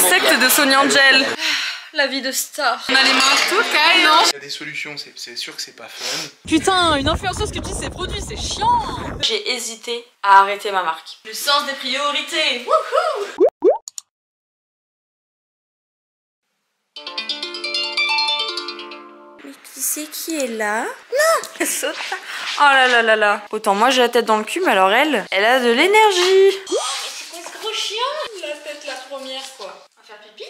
secte de Sonia Angel. La vie de star. On a les mains toutes caillées, non? Il y a des solutions, c'est sûr que c'est pas fun. Putain, une influenceuse qui utilise ses produits, c'est chiant. J'ai hésité à arrêter ma marque. Le sens des priorités. Wouhou! Mais qui c'est qui est là? Non, elle saute pas. Oh là là là là. Autant moi j'ai la tête dans le cul, mais alors elle a de l'énergie. Oh, mais c'est quoi ce gros chien? La tête la première quoi. On va faire pipi?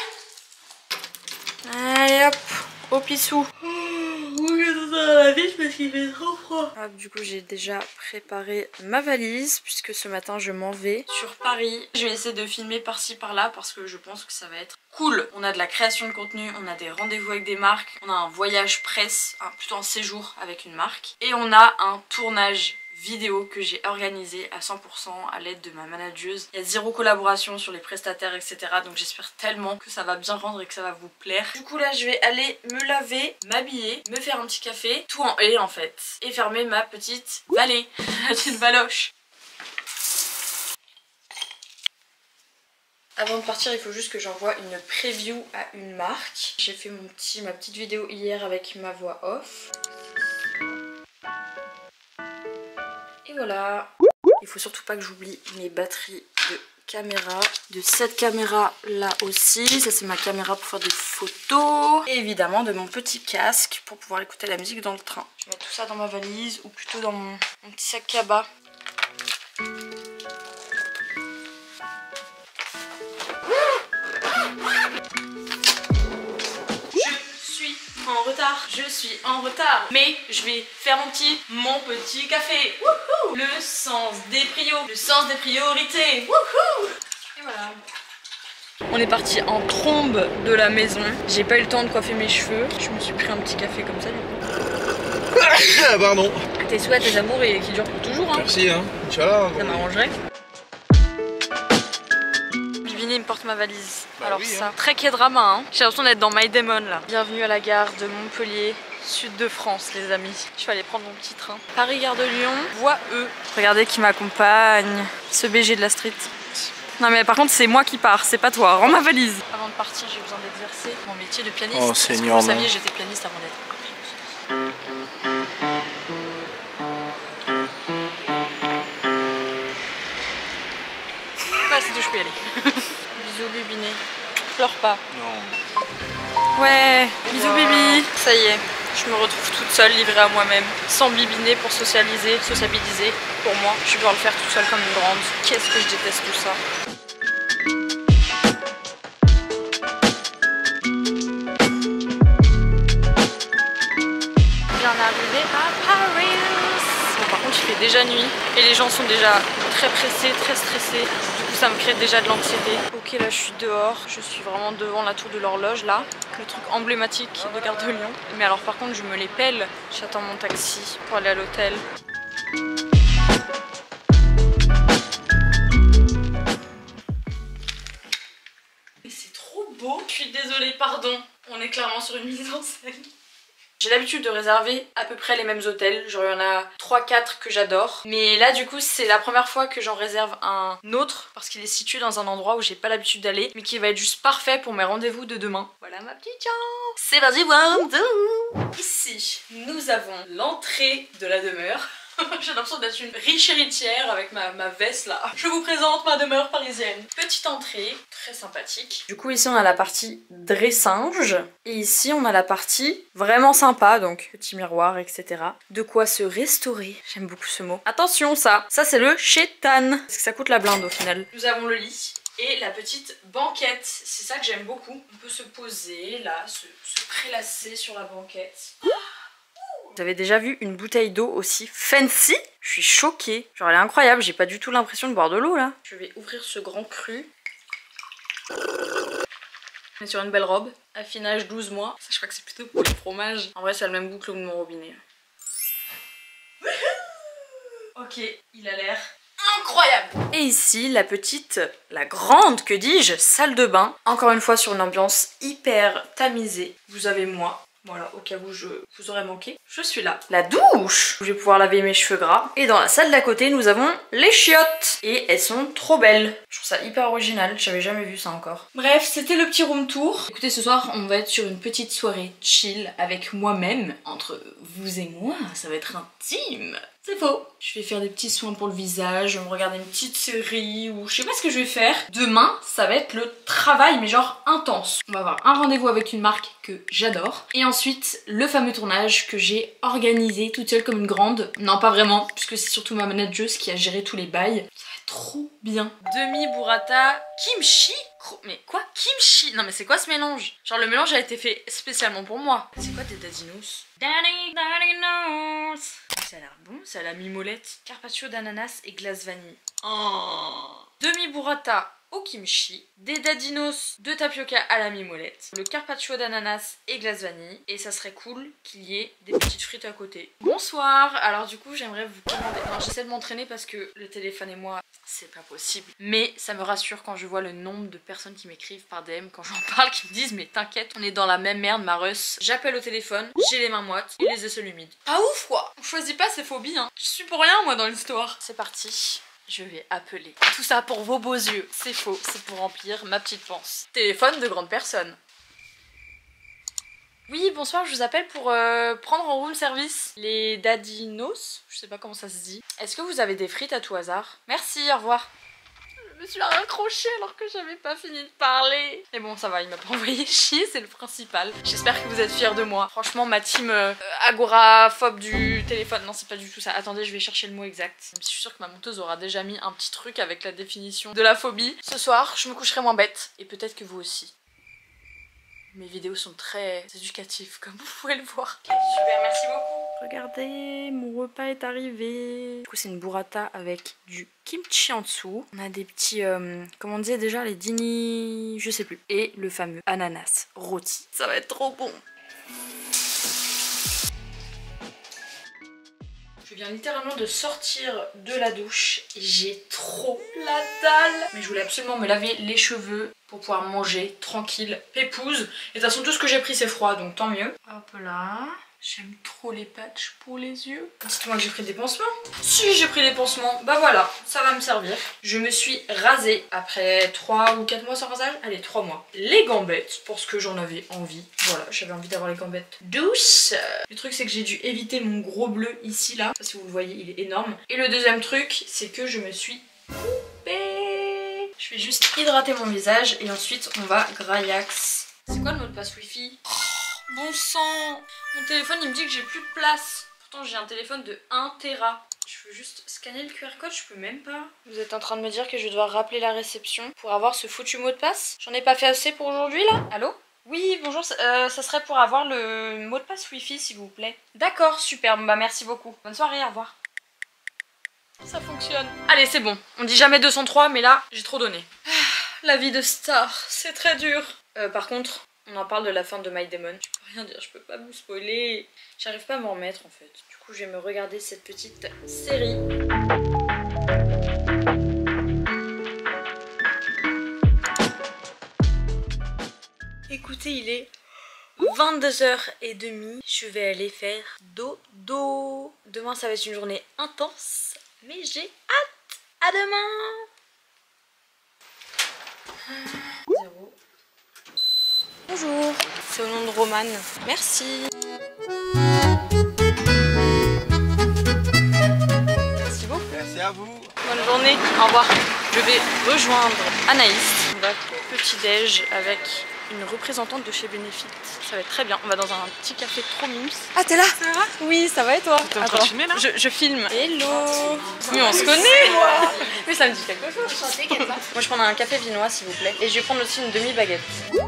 Allez hop, au pissou. La vie parce qu'il fait trop froid. Hop, du coup j'ai déjà préparé ma valise puisque ce matin je m'en vais sur Paris. Je vais essayer de filmer par-ci par-là parce que je pense que ça va être cool. On a de la création de contenu, on a des rendez-vous avec des marques, on a un voyage presse, plutôt un séjour avec une marque, et on a un tournage vidéo que j'ai organisé à 100% à l'aide de ma manageuse. Il y a 0 collaboration sur les prestataires, etc. Donc j'espère tellement que ça va bien rendre et que ça va vous plaire. Du coup là je vais aller me laver, m'habiller, me faire un petit café, tout en haie en fait, et fermer ma petite vallée, ma petite valoche. Avant de partir, il faut juste que j'envoie une preview à une marque. J'ai fait ma petite vidéo hier avec ma voix off. Et voilà. Il faut surtout pas que j'oublie mes batteries de caméra. De cette caméra là aussi. Ça c'est ma caméra pour faire des photos. Et évidemment de mon petit casque pour pouvoir écouter la musique dans le train. Je vais mettre tout ça dans ma valise ou plutôt dans mon petit sac cabas. Je suis en retard, mais je vais faire mon petit café. Wouhou! Le sens des priorités. Wouhou! Et voilà. On est parti en trombe de la maison. J'ai pas eu le temps de coiffer mes cheveux. Je me suis pris un petit café comme ça du coup. Pardon. Tes souhaits, tes amours et qui durent pour toujours. Hein. Merci hein. Inch'Allah. Ça m'arrangerait. Il me porte ma valise. Bah alors oui, ça, hein. Très K-drama hein. J'ai l'impression d'être dans My Demon là. Bienvenue à la gare de Montpellier, sud de France les amis. Je vais aller prendre mon petit train. Paris Gare de Lyon, voie E. Regardez qui m'accompagne. Ce BG de la street. Non mais par contre c'est moi qui pars, c'est pas toi. Rends ma valise. Avant de partir j'ai besoin d'exercer mon métier de pianiste. Oh Seigneur. Vous saviez j'étais pianiste avant d'être. Bah c'est tout, je peux y aller. Bisous Bibiné. Pleure pas. Non. Ouais, bisous Bibi. Ça y est, je me retrouve toute seule, livrée à moi-même. Sans Bibiné pour socialiser, sociabiliser. Pour moi, je vais devoir le faire toute seule comme une grande. Qu'est-ce que je déteste tout ça. Bien arrivé à Paris. Bon, par contre, il fait déjà nuit et les gens sont déjà très pressés, très stressés. Ça me crée déjà de l'anxiété. Ok, là je suis dehors, je suis vraiment devant la tour de l'horloge là, le truc emblématique de Gare de Lyon. Mais alors par contre je me les pèle, j'attends mon taxi pour aller à l'hôtel. Mais c'est trop beau. Je suis désolée, pardon, on est clairement sur une mise en scène. J'ai l'habitude de réserver à peu près les mêmes hôtels, genre il y en a 3-4 que j'adore. Mais là du coup c'est la première fois que j'en réserve un autre parce qu'il est situé dans un endroit où j'ai pas l'habitude d'aller, mais qui va être juste parfait pour mes rendez-vous de demain. Voilà ma petite chance. C'est parti, one, two. Ici nous avons l'entrée de la demeure. J'ai l'impression d'être une riche héritière avec ma veste là. Je vous présente ma demeure parisienne. Petite entrée, très sympathique. Du coup ici on a la partie dressage. Et ici on a la partie vraiment sympa, donc petit miroir, etc. De quoi se restaurer. J'aime beaucoup ce mot. Attention ça c'est le chétan. Parce que ça coûte la blinde au final. Nous avons le lit. Et la petite banquette, c'est ça que j'aime beaucoup. On peut se poser là, se prélasser sur la banquette. Vous avez déjà vu une bouteille d'eau aussi fancy? Je suis choquée. Genre elle est incroyable, j'ai pas du tout l'impression de boire de l'eau là. Je vais ouvrir ce grand cru. On est sur une belle robe. Affinage 12 mois. Ça je crois que c'est plutôt pour le fromage. En vrai c'est le même goût que l'eau de mon robinet. Ok, il a l'air incroyable. Et ici la grande, que dis-je, salle de bain. Encore une fois sur une ambiance hyper tamisée. Vous avez moi, Voilà, au cas où je vous aurais manqué, je suis là. La douche où je vais pouvoir laver mes cheveux gras. Et dans la salle d'à côté, nous avons les chiottes. Et elles sont trop belles. Je trouve ça hyper original, j'avais jamais vu ça encore. Bref, c'était le petit room tour. Écoutez, ce soir, on va être sur une petite soirée chill avec moi-même. Entre vous et moi, ça va être intime. C'est faux. Je vais faire des petits soins pour le visage, je vais me regarder une petite série ou je sais pas ce que je vais faire. Demain, ça va être le travail, mais genre intense. On va avoir un rendez-vous avec une marque que j'adore. Et ensuite, le fameux tournage que j'ai organisé toute seule comme une grande. Non, pas vraiment, puisque c'est surtout ma manageuse qui a géré tous les bails. Ça va être trop bien. Demi burrata kimchi. Mais quoi? Kimchi? Non mais c'est quoi ce mélange? Genre le mélange a été fait spécialement pour moi. C'est quoi des dadinos? Dadinos. Ça a l'air bon, ça a la mimolette. Carpaccio d'ananas et glace vanille. Oh. Demi burrata au kimchi, des dadinos de tapioca à la mimolette, le carpaccio d'ananas et glace vanille, et ça serait cool qu'il y ait des petites frites à côté. Bonsoir, alors du coup j'aimerais vous commander, non j'essaie de m'entraîner parce que le téléphone et moi c'est pas possible, mais ça me rassure quand je vois le nombre de personnes qui m'écrivent par DM quand j'en parle, qui me disent mais t'inquiète, on est dans la même merde ma russ. J'appelle au téléphone, j'ai les mains moites et les aisselles humides. Pas ouf quoi, on choisit pas ses phobies hein, je suis pour rien moi dans l'histoire. C'est parti. Je vais appeler. Tout ça pour vos beaux yeux. C'est faux, c'est pour remplir ma petite panse. Téléphone de grande personne. Oui, bonsoir, je vous appelle pour prendre en room service les dadinos. Je sais pas comment ça se dit. Est-ce que vous avez des frites à tout hasard? Merci, au revoir. Je me suis raccrochée alors que j'avais pas fini de parler. Mais bon, ça va, il m'a pas envoyé chier, c'est le principal. J'espère que vous êtes fiers de moi. Franchement, ma team agoraphobe du téléphone. Non, c'est pas du tout ça. Attendez, je vais chercher le mot exact. Je suis sûre que ma monteuse aura déjà mis un petit truc avec la définition de la phobie. Ce soir, je me coucherai moins bête. Et peut-être que vous aussi. Mes vidéos sont très éducatives, comme vous pouvez le voir. Super, merci beaucoup. Regardez, mon repas est arrivé. Du coup, c'est une burrata avec du kimchi en dessous. On a des petits, comment on disait déjà, les dini, je sais plus. Et le fameux ananas rôti. Ça va être trop bon. Je viens littéralement de sortir de la douche et j'ai trop la dalle. Mais je voulais absolument me laver les cheveux pour pouvoir manger tranquille, pépouze. Et de toute façon tout ce que j'ai pris c'est froid donc tant mieux. Hop là. J'aime trop les patchs pour les yeux. Dites-moi que j'ai pris des pansements. Si j'ai pris des pansements, bah voilà, ça va me servir. Je me suis rasée après 3 ou 4 mois sans rasage. Allez, 3 mois. Les gambettes, parce que j'en avais envie. Voilà, j'avais envie d'avoir les gambettes douces. Le truc c'est que j'ai dû éviter mon gros bleu ici là. Si vous le voyez, il est énorme. Et le deuxième truc, c'est que je me suis coupée. Je vais juste hydrater mon visage et ensuite on va graillax. C'est quoi le mot de passe wifi? Bon sang, mon téléphone il me dit que j'ai plus de place. Pourtant j'ai un téléphone de 1 Tera. Je veux juste scanner le QR code, je peux même pas. Vous êtes en train de me dire que je vais devoir rappeler la réception pour avoir ce foutu mot de passe? J'en ai pas fait assez pour aujourd'hui là? Allô? Oui, bonjour, ça serait pour avoir le mot de passe wifi s'il vous plaît. D'accord, super, bah merci beaucoup. Bonne soirée, au revoir. Ça fonctionne. Allez, c'est bon. On dit jamais 203, mais là, j'ai trop donné. La vie de star, c'est très dur. Par contre... on en parle de la fin de My Demon. Je peux rien dire, je peux pas vous spoiler. J'arrive pas à m'en remettre en fait. Du coup, je vais me regarder cette petite série. Écoutez, il est 22h30. Je vais aller faire dodo. Demain, ça va être une journée intense. Mais j'ai hâte. À demain. 0. Bonjour, c'est au nom de Romane. Merci. Merci beaucoup. Merci à vous. Bonne journée. Au revoir. Je vais rejoindre Anaïs. On va petit déj avec une représentante de chez Benefit. Ça va être très bien. On va dans un petit café trop mimes. Ah, t'es là? Ça va? Oui, ça va et toi? T'es en train de filmer là? Je filme. Hello. Oui, on se connaît. Oui, ça me dit quelque chose. Moi, je prends un café viennois s'il vous plaît. Et je vais prendre aussi une demi-baguette.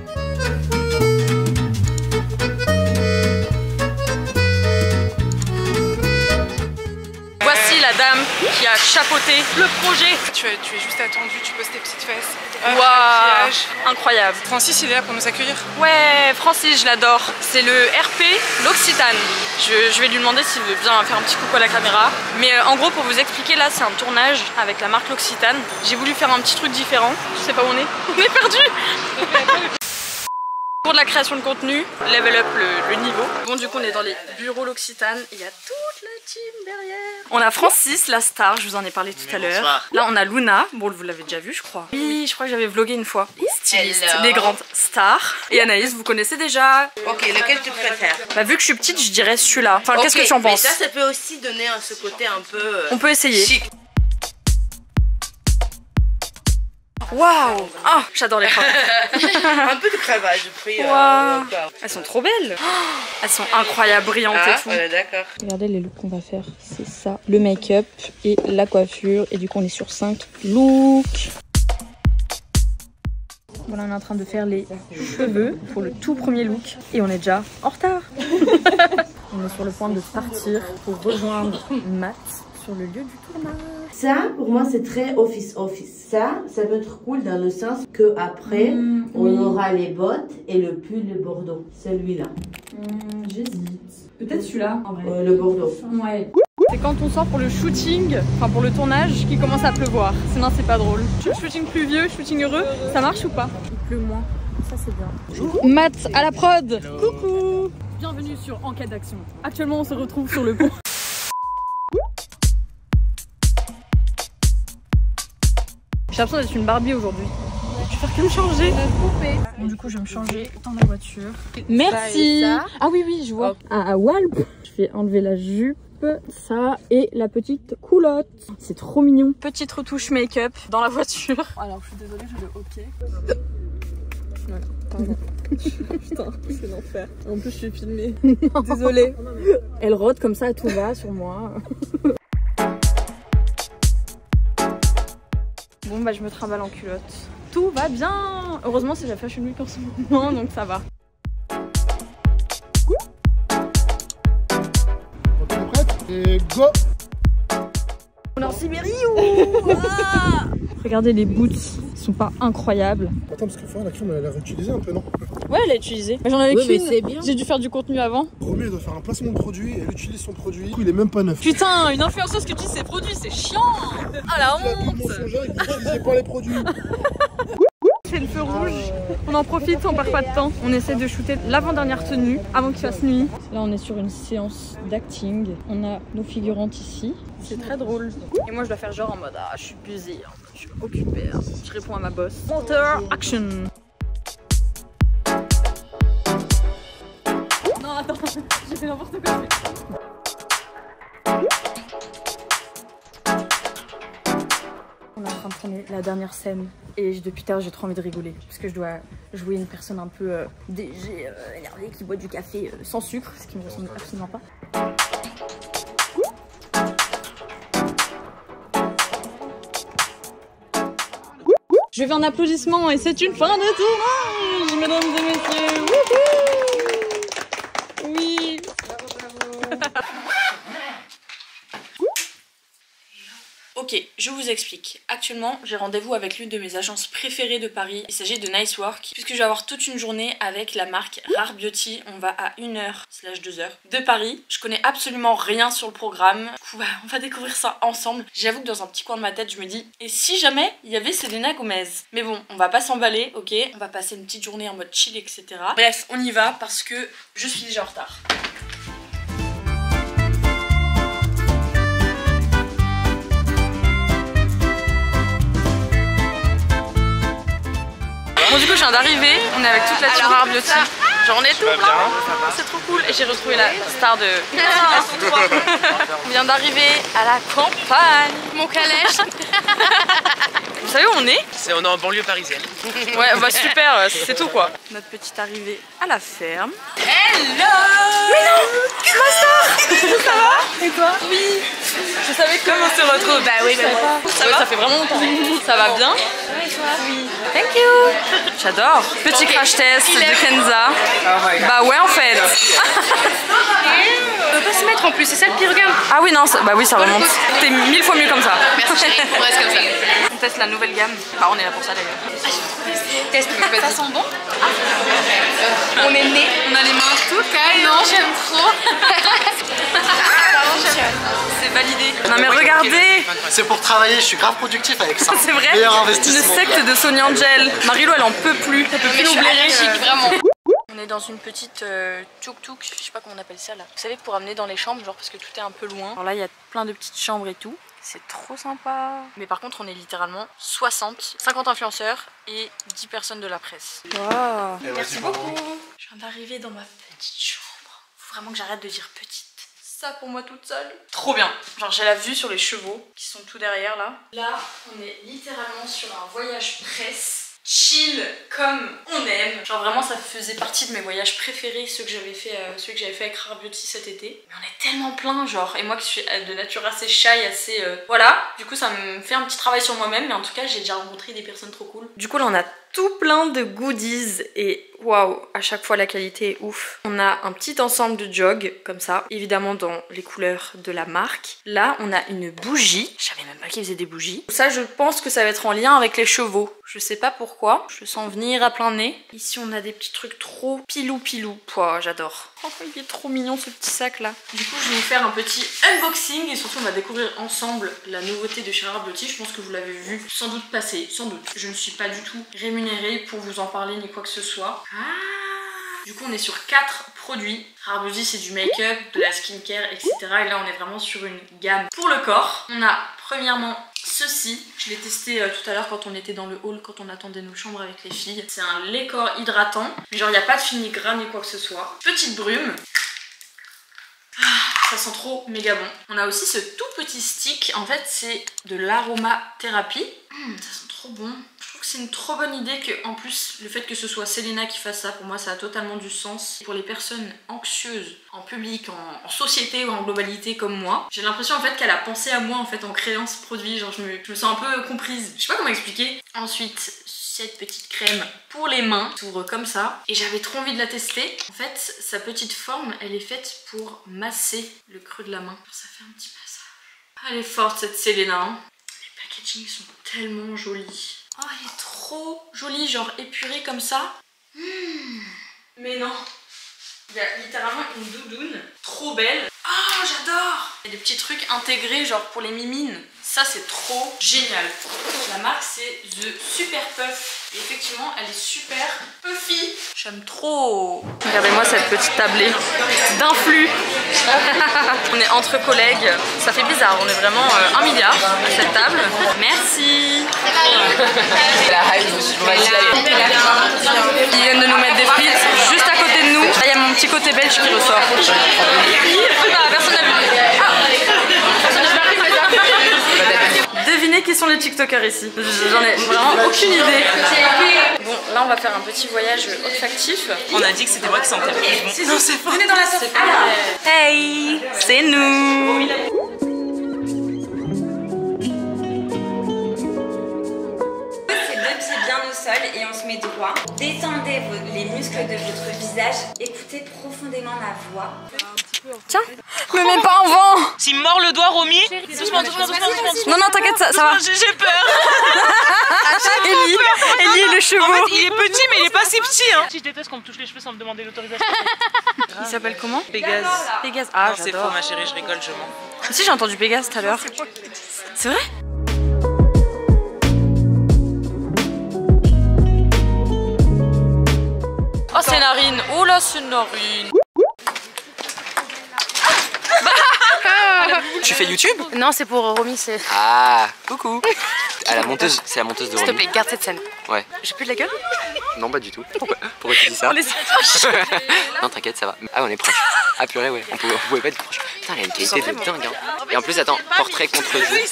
Voici la dame qui a chapeauté le projet. Tu es juste attendu, tu poses tes petites fesses. Waouh, incroyable. Francis, il est là pour nous accueillir. Ouais, Francis, je l'adore. C'est le RP l'Occitane. Je vais lui demander s'il veut bien faire un petit coucou à la caméra. Mais en gros, pour vous expliquer, là, c'est un tournage avec la marque l'Occitane. J'ai voulu faire un petit truc différent. Je sais pas où on est. On est perdu. Pour de la création de contenu, level up le niveau. Bon, du coup, on est dans les bureaux L'Occitane. Il y a toute la team derrière. On a Francis, la star, je vous en ai parlé tout à l'heure. Là, on a Luna. Bon, vous l'avez déjà vu, je crois. Oui, je crois que j'avais vlogué une fois. Les stylistes, les grandes stars. Et Anaïs, vous connaissez déjà. Ok, lequel tu préfères? Bah, vu que je suis petite, je dirais celui-là. Enfin, qu'est-ce que tu en penses? Mais ça peut aussi donner ce côté un peu. On peut essayer. Chic. Waouh! Ah, j'adore les cravates. Un peu de cravate, j'ai pris. Waouh! Elles sont trop belles. Elles sont incroyables, brillantes et tout. D'accord. Regardez les looks qu'on va faire, c'est ça. Le make-up et la coiffure. Et du coup on est sur 5 looks. Voilà, on est en train de faire les cheveux pour le tout premier look. Et on est déjà en retard. On est sur le point de partir pour rejoindre Matt sur le lieu du tournage. Ça, pour moi, c'est très office. Ça peut être cool dans le sens que après, on aura les bottes et le pull de Bordeaux. Celui-là. J'hésite. Peut-être celui-là en vrai. Le Bordeaux. Ouais. C'est quand on sort pour le shooting, enfin pour le tournage, qu'il commence à pleuvoir. Sinon c'est pas drôle. Shooting pluvieux, shooting heureux, ça marche ou pas? Il pleut moins. Ça c'est bien. Matt à la prod. Coucou. Bienvenue sur Enquête d'action. Actuellement on se retrouve sur le pont. J'ai l'impression d'être une Barbie aujourd'hui. Je vais faire que me changer. Bon, du coup, je vais me changer dans la voiture. Merci. Ah oui, je vois. À Walp. Je vais enlever la jupe, ça et la petite culotte. C'est trop mignon. Petite retouche make-up dans la voiture. Alors, je suis désolée, j'ai le hockey. Voilà, pardon. Putain, c'est l'enfer. En plus, je suis filmée. Désolée. Elle rôde comme ça, tout va sur moi. Bon bah je me trimballe en culotte. Tout va bien. Heureusement c'est la fashion week en ce moment donc ça va. Ok, prête? Et go! On est en Sibérie ou Regardez les boots, ils sont pas incroyables. Attends, parce qu'il faut la crème, elle a réutilisé un peu, non? Ouais elle a utilisé. J'en avais qu'une. J'ai dû faire du contenu avant. Promis, elle doit faire un placement de produit et elle utilise son produit. Du coup, il est même pas neuf. Putain, une influenceuse qui utilise ses produits, c'est chiant. Ah la honte. N'utilisez pas les produits. C'est le feu rouge. On en profite, on perd pas de temps. On essaie de shooter l'avant-dernière tenue avant qu'il fasse nuit. Là, on est sur une séance d'acting. On a nos figurantes ici. C'est très drôle. Et moi, je dois faire genre en mode ah, je suis busy, je suis occupée. Je réponds à ma boss. Motor action. Non, attends, j'ai fait n'importe quoi. On est en train de tourner la dernière scène et depuis tard j'ai trop envie de rigoler parce que je dois jouer une personne un peu DG, énervée qui boit du café sans sucre, ce qui me ressemble absolument pas. Je vais en applaudissement et c'est une fin de tournage, mesdames et messieurs. Wouhou. Oui. Ok, je vous explique. Actuellement, j'ai rendez-vous avec l'une de mes agences préférées de Paris. Il s'agit de Nice Work, puisque je vais avoir toute une journée avec la marque Rare Beauty. On va à 1h/2h de Paris. Je connais absolument rien sur le programme. Du coup, on va découvrir ça ensemble. J'avoue que dans un petit coin de ma tête, je me dis, et si jamais il y avait Selena Gomez? Mais bon, on va pas s'emballer, ok? On va passer une petite journée en mode chill, etc. Bref, on y va parce que je suis déjà en retard. Bon du coup je viens d'arriver, on est avec toute la team Rare Beauty. Genre on est tout plein, c'est trop cool. Et j'ai retrouvé la star de... On vient d'arriver à la campagne. Mon calèche. Vous savez où on est? On est en banlieue parisienne. Ouais bah super, c'est tout quoi. Notre petite arrivée à la ferme. Hello! Mais non! Ma star! Ça va? Et toi? Oui. Je savais que... Comment on se retrouve? Bah oui, mais moi. Ça va? Ça fait vraiment longtemps. Ça va bien? Ouais, et toi? Oui. Thank you! J'adore. Petit crash test de Kenza. Bah ouais en fait. On peut pas se mettre en plus, c'est ça le pire, regarde. Ah oui non, bah oui ça remonte. T'es 1000 fois mieux comme ça. Merci chérie, on reste comme ça. On teste la nouvelle gamme. Bah on est là pour ça d'ailleurs. Test, ça sent bon. On est nés, on a les mains toutes calmes. Non, j'aime trop. C'est validé. Non mais regardez. C'est pour travailler, je suis grave productif avec ça. C'est vrai. Meilleur Une investissement. secte de Sonia Angel. Marilou elle en peut plus. Elle peut plus nous blairer. Allergique, vraiment. est dans une petite tuk-tuk, je sais pas comment on appelle ça là. Vous savez, pour amener dans les chambres, genre parce que tout est un peu loin. Alors là, il y a plein de petites chambres et tout. C'est trop sympa. Mais par contre, on est littéralement 50 influenceurs et 10 personnes de la presse. Wow. Merci beaucoup. Je viens d'arriver dans ma petite chambre. Faut vraiment que j'arrête de dire petite. Ça pour moi toute seule. Trop bien. Genre j'ai la vue sur les chevaux qui sont tout derrière là. Là, on est littéralement sur un voyage presse. Chill comme on aime. Genre vraiment ça faisait partie de mes voyages préférés, ceux que j'avais fait avec Rare Beauty cet été. Mais on est tellement plein genre, et moi qui suis de nature assez shy, assez voilà, du coup ça me fait un petit travail sur moi-même, mais en tout cas j'ai déjà rencontré des personnes trop cool. Du coup là on a tout plein de goodies et waouh, à chaque fois la qualité est ouf. On a un petit ensemble de jogs comme ça, évidemment dans les couleurs de la marque. Là on a une bougie, je savais même pas qu'ils faisaient des bougies. Ça je pense que ça va être en lien avec les chevaux, je sais pas pourquoi, je sens venir à plein nez. Ici on a des petits trucs trop pilou. Pouah, j'adore. Oh, il est trop mignon ce petit sac là. Du coup je vais vous faire un petit unboxing et surtout on va découvrir ensemble la nouveauté de chez Rare Beauty. Je pense que vous l'avez vu sans doute passer, sans doute. Je ne suis pas du tout rémunérée pour vous en parler ni quoi que ce soit. Du coup on est sur 4 produits. Rare Beauty c'est du make-up, de la skincare, etc. Et là on est vraiment sur une gamme pour le corps. On a premièrement ceci, je l'ai testé tout à l'heure quand on était dans le hall, quand on attendait nos chambres avec les filles. C'est un lait corps hydratant, mais genre il n'y a pas de fini-gras ni quoi que ce soit. Petite brume. Ça sent trop méga bon. On a aussi ce tout petit stick, en fait c'est de l'aromathérapie. Ça sent trop bon. Je trouve que c'est une trop bonne idée que, en plus, le fait que ce soit Selena qui fasse ça, pour moi ça a totalement du sens. Pour les personnes anxieuses en public, en société ou en globalité comme moi, j'ai l'impression en fait qu'elle a pensé à moi en fait en créant ce produit. Genre je me sens un peu comprise. Je sais pas comment expliquer. Ensuite, cette petite crème pour les mains, s'ouvre comme ça, et j'avais trop envie de la tester. En fait sa petite forme elle est faite pour masser le creux de la main. Ça fait un petit massage. Elle est forte cette Selena hein. Les packagings sont tellement jolis. Oh elle est trop jolie, genre épurée comme ça. Mais non, il y a littéralement une doudoune trop belle. Oh j'adore. Il y a des petits trucs intégrés genre pour les mimines. Ça c'est trop génial. La marque c'est The Super Puff. Et effectivement elle est super puffy. J'aime trop. Regardez-moi cette petite tablée d'influx. On est entre collègues. Ça fait bizarre, on est vraiment 1 milliard à cette table. Merci. Ils viennent de nous mettre des frites juste à côté de nous. Là il y a mon petit côté belge qui ressort. Personne n'a vu. Devinez qui sont les tiktokers ici. J'en ai vraiment aucune idée. Bon, là on va faire un petit voyage olfactif. On a dit que c'était moi qui sentais le plus bon. Non, c'est faux. Venez dans la sauce. Hey, c'est nous. Deux pieds bien au sol et on se met droit. Détendez les muscles de votre visage. Écoutez profondément ma voix. Tiens, me mets pas en vent. S'il mord le doigt, Romy. Doucement. Non, t'inquiète, ça va. J'ai peur. Ellie et le chevaux. En fait, il est petit, mais il est pas si petit. Hein. Je déteste qu'on me touche les cheveux sans me demander l'autorisation. Il s'appelle comment? Pégase. Pégase. Ah, c'est faux, ma chérie, je rigole, je mens. Si, j'ai entendu Pégase tout à l'heure. C'est vrai? Oh, c'est Narine. Oh là, c'est Narine. Tu fais YouTube? Non, c'est pour Romy, c'est... Ah, coucou. Ah, la monteuse, c'est la monteuse de Romy. S'il te plaît, garde cette scène. Ouais. J'ai plus de la gueule? Non, pas du tout. Pourquoi tu dis ça? On est si proches. Non, t'inquiète, ça va. Ah, on est proches. Ah, purée, ouais. On pouvait pas être proches. Putain, elle a une qualité de dingue. Hein. Et en plus, attends, portrait contre jeu.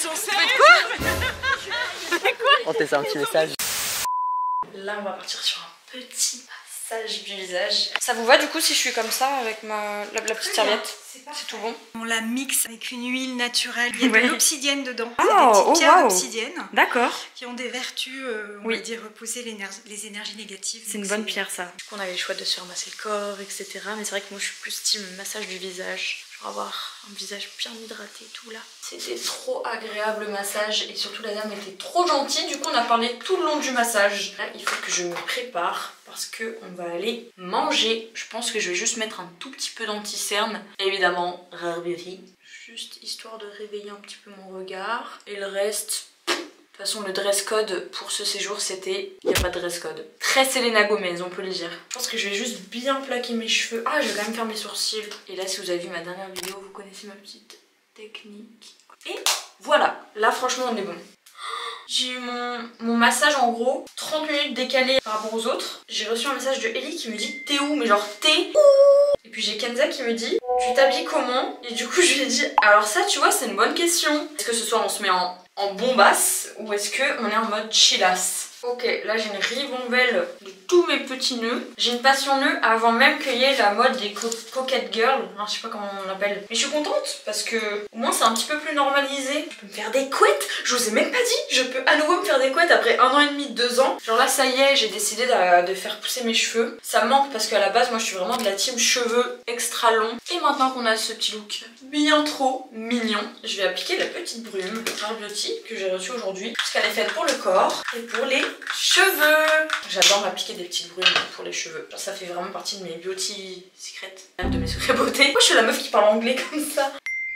On te fait un petit message. Là, on va partir sur un petit massage du visage. Ça vous va du coup si je suis comme ça avec la petite serviette? C'est tout bon. On la mixe avec une huile naturelle. Il y a de l'obsidienne dedans. Oh, c'est des petites pierres d'obsidienne. D'accord. Qui ont des vertus, on va dire, repousser les énergies négatives. C'est une bonne pierre ça. Du coup on avait le choix de se faire masser le corps, etc. Mais c'est vrai que moi je suis plus team massage du visage. Genre avoir un visage bien hydraté et tout là. C'était trop agréable le massage et surtout la dame était trop gentille. Du coup on a parlé tout le long du massage. Là il faut que je me prépare parce que on va aller manger. Je pense que je vais juste mettre un tout petit peu d'anti-cerne. Évidemment Rare Beauty. Juste histoire de réveiller un petit peu mon regard. Et le reste, toute façon le dress code pour ce séjour c'était, il n'y a pas de dress code. Très Selena Gomez, on peut le dire. Je pense que je vais juste bien plaquer mes cheveux. Ah, je vais quand même faire mes sourcils. Et là si vous avez vu ma dernière vidéo, vous connaissez ma petite technique. Et voilà, là franchement on est bon. J'ai eu mon massage en gros 30 minutes décalé par rapport aux autres. J'ai reçu un message de Ellie qui me dit t'es où, mais genre t'es où. Et puis j'ai Kenza qui me dit tu t'habilles comment. Et du coup je lui ai dit alors ça tu vois c'est une bonne question. Est-ce que ce soir on se met en bombasse ou est-ce qu'on est en mode chillasse? Ok, là j'ai une ribambelle de tous mes petits nœuds. J'ai une passion nœud avant même qu'il y ait la mode des coquette girls. Non, je sais pas comment on l'appelle. Mais je suis contente parce que au moins c'est un petit peu plus normalisé. Je peux me faire des couettes. Je vous ai même pas dit. Je peux à nouveau me faire des couettes après 1 an et demi, 2 ans. Genre là ça y est, j'ai décidé de faire pousser mes cheveux. Ça me manque parce qu'à la base moi je suis vraiment de la team cheveux extra longs. Et maintenant qu'on a ce petit look bien trop mignon, je vais appliquer la petite brume Rare Beauty que j'ai reçue aujourd'hui. Parce qu'elle est faite pour le corps et pour les cheveux. J'adore m'appliquer des petites brumes pour les cheveux. Genre ça fait vraiment partie de mes beauty secrets, de mes secrets beauté. Moi je suis la meuf qui parle anglais comme ça.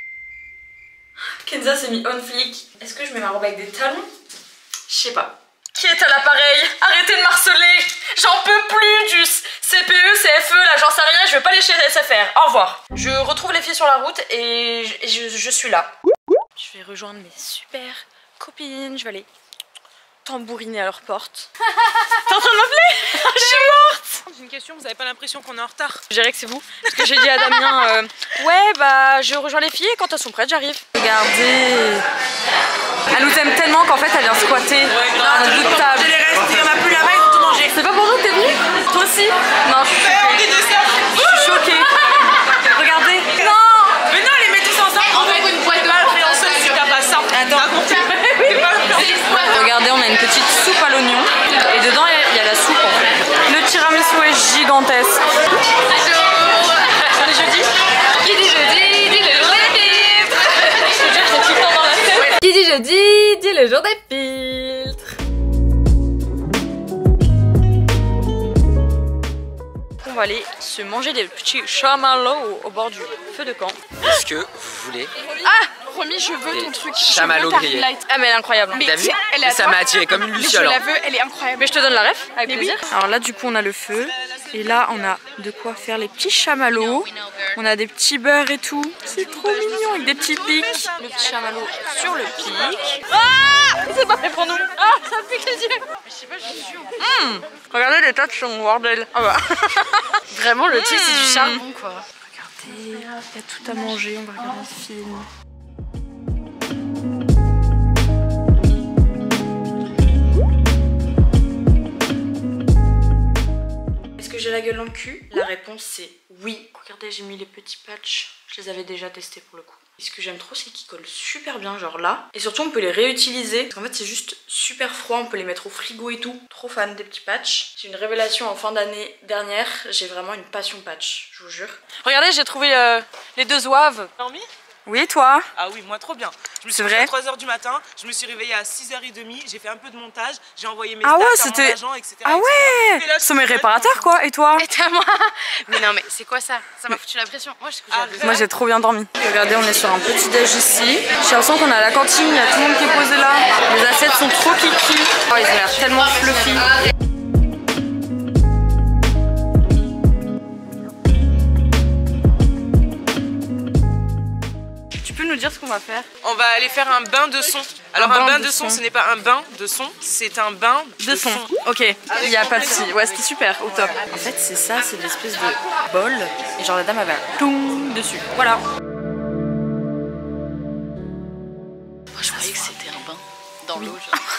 Kenza s'est mis on flic. Est-ce que je mets ma robe avec des talons? Je sais pas. Qui est à l'appareil? Arrêtez de m'harceler. J'en peux plus du CPE, CFE, là j'en sais rien, je vais pas aller chez SFR. Au revoir. Je retrouve les filles sur la route et je suis là. Je vais rejoindre mes super copines, je vais aller tambouriner à leur porte. T'es en train de m'appeler? Je suis morte. J'ai une question, vous avez pas l'impression qu'on est en retard? Je dirais que c'est vous. Parce que j'ai dit à Damien, ouais bah je rejoins les filles et quand elles sont prêtes j'arrive. Regardez. Elle nous aime tellement qu'en fait elle vient squatter dans notre bout de table. Je les restés, on a plus la main, ils ont tout mangé. C'est pas pour nous que t'es venue? Toi aussi? Non, je suis choquée. Regardez. Non. Mais non, les met tous ensemble. On fait une boîte de influenceuse si t'as pas ça. Attends. Regardez, on a une petite soupe à l'oignon et dedans il y a la soupe en fait. Le tiramisu est gigantesque. On est jeudi? Qui dit jeudi dit le jour des filtres. Je veux dire, j'ai tout le temps dans la tête. Qui dit jeudi dit le jour des filtres. On va aller se manger des petits chamallows au bord du feu de camp. Est-ce que vous voulez Promis, je veux ton truc. chamallows grillés? Ah mais elle est incroyable. T'as vu? Ça m'a attiré comme une luciole. Je la veux, elle est incroyable. Mais je te donne la ref avec plaisir. Oui. Alors là du coup on a le feu et là on a de quoi faire les petits chamallows. On a des petits beurres et tout. C'est trop mignon avec des petits pics. Le petit chamallow sur le pic. Ah, c'est pas fait pour nous. Ah, ça me pique les yeux. Je sais pas, je suis sûre. Regardez les tas de son bordel. Ah bah. Vraiment, le thé, c'est du charbon, quoi. Regardez, il y a tout à manger. On va regarder un film. J'ai la gueule dans le cul? La réponse c'est oui. Regardez, j'ai mis les petits patchs, je les avais déjà testés pour le coup. Et ce que j'aime trop c'est qu'ils collent super bien genre là. Et surtout on peut les réutiliser parce qu'en fait c'est juste super froid, on peut les mettre au frigo et tout. Trop fan des petits patchs. J'ai une révélation en fin d'année dernière, j'ai vraiment une passion patch, je vous jure. Regardez, j'ai trouvé les deux zouaves. Dormi? Oui, toi? Ah oui, moi trop bien. Je me suis réveillée à 3 h du matin, je me suis réveillée à 6h30, j'ai fait un peu de montage, j'ai envoyé mes stats à mon agent, etc. Ah ouais, c'est mes réparateurs quoi, et toi? Et toi, moi? Mais non, mais c'est quoi ça? Ça m'a foutu la pression. Moi, moi j'ai trop bien dormi. Regardez, on est sur un petit déj ici. J'ai l'impression qu'on est à la cantine, il y a tout le monde qui est posé là. Les assiettes sont trop kiki. Oh, ils ont l'air tellement fluffy. Nous dire ce qu'on va faire. On va aller faire un bain de son. Alors un bain de son, ce n'est pas un bain de son, c'est un bain de son. Ok, il n'y a pas de souci. Ouais, c'était super, au top. En fait, c'est ça, c'est des espèces de bol. Et genre la dame avait un toum dessus. Voilà. Moi, je croyais que c'était un bain dans l'eau.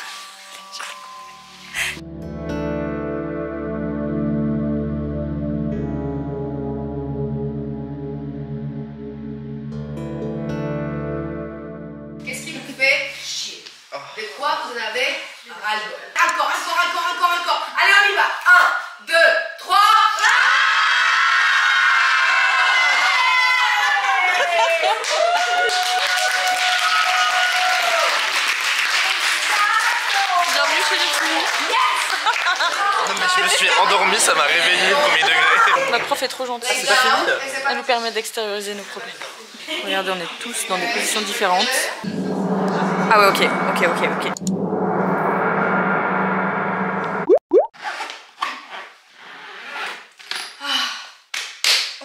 Vous en avez ras-le-bol. Encore. Allez, on y va. 1, 2, 3. Bienvenue chez les fous. Non mais je me suis endormie, ça m'a réveillé premier degré. Notre prof est trop gentille. Ah, c'est pas fini? Elle nous permet d'extérioriser nos problèmes. Regardez, on est tous dans des positions différentes. Ah ouais, ok.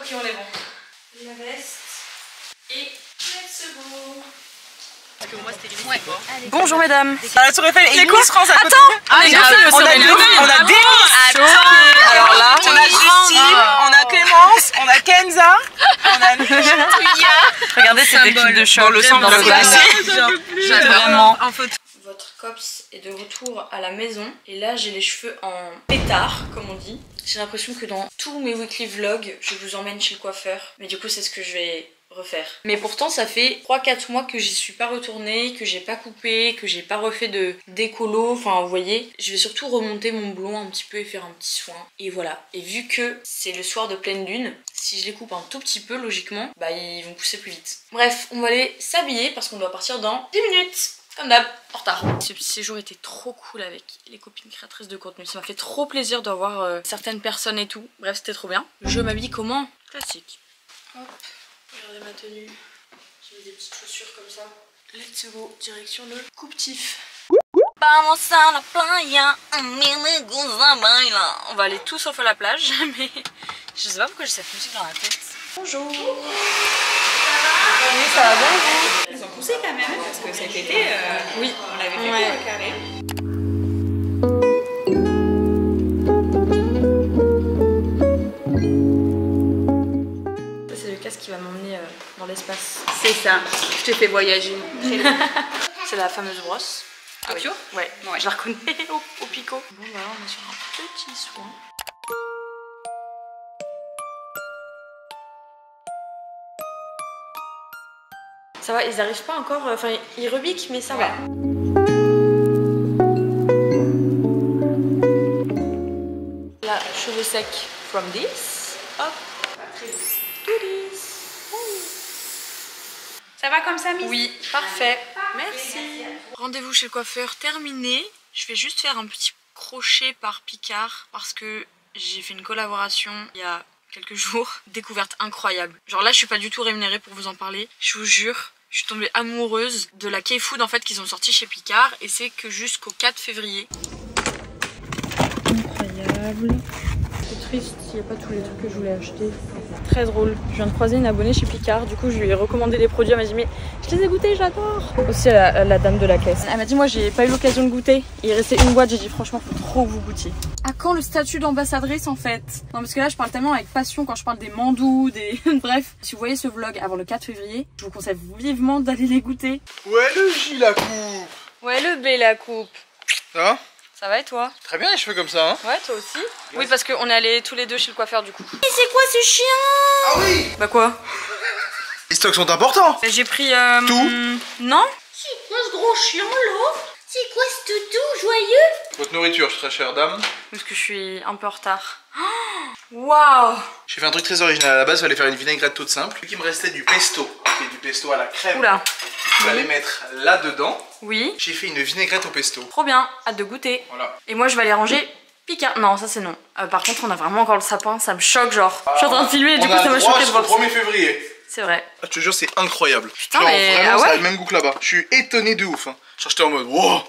Ok, on est bon. La veste. Et let's go. Parce que moi c'était limite. Ouais. Bonjour mesdames. La Tour Eiffel et quoi Miss France à côté. Attends, on a des alors là, on a Justine, on a Clémence, on a Kenza, on a regardez cette équipe de choc. Dans le centre de la classe. Vraiment. Votre cops est de retour à la maison et là j'ai les cheveux en pétard comme on dit. J'ai l'impression que dans tous mes weekly vlogs je vous emmène chez le coiffeur, mais du coup c'est ce que je vais refaire. Mais pourtant ça fait 3-4 mois que j'y suis pas retournée, que j'ai pas coupé, que j'ai pas refait de décolo, enfin vous voyez. Je vais surtout remonter mon blond un petit peu et faire un petit soin. Et voilà, et vu que c'est le soir de pleine lune, si je les coupe un tout petit peu logiquement, bah ils vont pousser plus vite. Bref, on va aller s'habiller parce qu'on doit partir dans 10 minutes. Comme d'hab, en retard. Ce petit séjour était trop cool avec les copines créatrices de contenu. Ça m'a fait trop plaisir de revoir certaines personnes et tout. Bref, c'était trop bien. Je m'habille comment? Classique. Hop, regardez ma tenue. J'ai mis des petites chaussures comme ça. Let's go, direction le coupe-tif. Vamos a la playa, on va aller tout sauf à la plage, mais je sais pas pourquoi j'ai cette musique dans la tête. Bonjour. Ça va bien vous? Elles ont poussé quand même parce que cet été, oui, on l'avait fait pour le carré. Ça c'est le casque qui va m'emmener dans l'espace. C'est ça, je t'ai fait voyager. C'est la fameuse brosse. Tokyo? Ouais, je la reconnais au picot. Bon bah là on est sur un petit soin. Ça va, ils arrivent pas encore, enfin ils rebiquent mais ça va. Là, cheveux secs from this. Hop, do this. Ça va comme ça, Miss? Oui, parfait. Merci. Rendez-vous chez le coiffeur terminé. Je vais juste faire un petit crochet par Picard parce que j'ai fait une collaboration il y a quelques jours. Découverte incroyable. Genre là, je suis pas du tout rémunérée pour vous en parler. Je vous jure. Je suis tombée amoureuse de la K-Food en fait qu'ils ont sorti chez Picard et c'est que jusqu'au 4 février. Incroyable. C'est triste, il n'y a pas tous les trucs que je voulais acheter. Très drôle. Je viens de croiser une abonnée chez Picard, du coup je lui ai recommandé les produits, elle m'a dit mais je les ai goûtés, j'adore. Aussi la dame de la caisse. Elle m'a dit moi j'ai pas eu l'occasion de goûter. Il restait une boîte, j'ai dit franchement faut trop que vous goûtiez. À quand le statut d'ambassadrice en fait? Non parce que là je parle tellement avec passion quand je parle des mandous, des... Bref, si vous voyez ce vlog avant le 4 février, je vous conseille vivement d'aller les goûter. Ouais le J la coupe. Ouais le B la coupe. Ça va? Ça va et toi? Très bien les cheveux comme ça hein. Ouais toi aussi. Oui parce qu'on est allés tous les deux chez le coiffeur du coup. Mais c'est quoi ce chien? Ah oui. Bah quoi? Les stocks sont importants. Bah, j'ai pris tout. Non? C'est quoi ce gros chien là? C'est quoi ce toutou joyeux? Votre nourriture très chère dame. Parce que je suis un peu en retard. Waouh! J'ai fait un truc très original. À la base, il fallait faire une vinaigrette toute simple. Puis il me restait du pesto, qui est du pesto à la crème. Oula! Il fallait mettre là-dedans. Oui. J'ai fait une vinaigrette au pesto. Trop bien, hâte de goûter. Voilà. Et moi je vais aller ranger Picard. Non, ça c'est non. Par contre, on a vraiment encore le sapin, ça me choque genre. Je suis en train de filmer et du coup ça m'a choqué de voir ça. 1er février. C'est vrai. Ah, je te jure, c'est incroyable. Putain, genre, mais... vraiment, ah ouais, ça a le même goût que là-bas. Je suis étonné de ouf. Hein. Genre, j'étais en mode wow.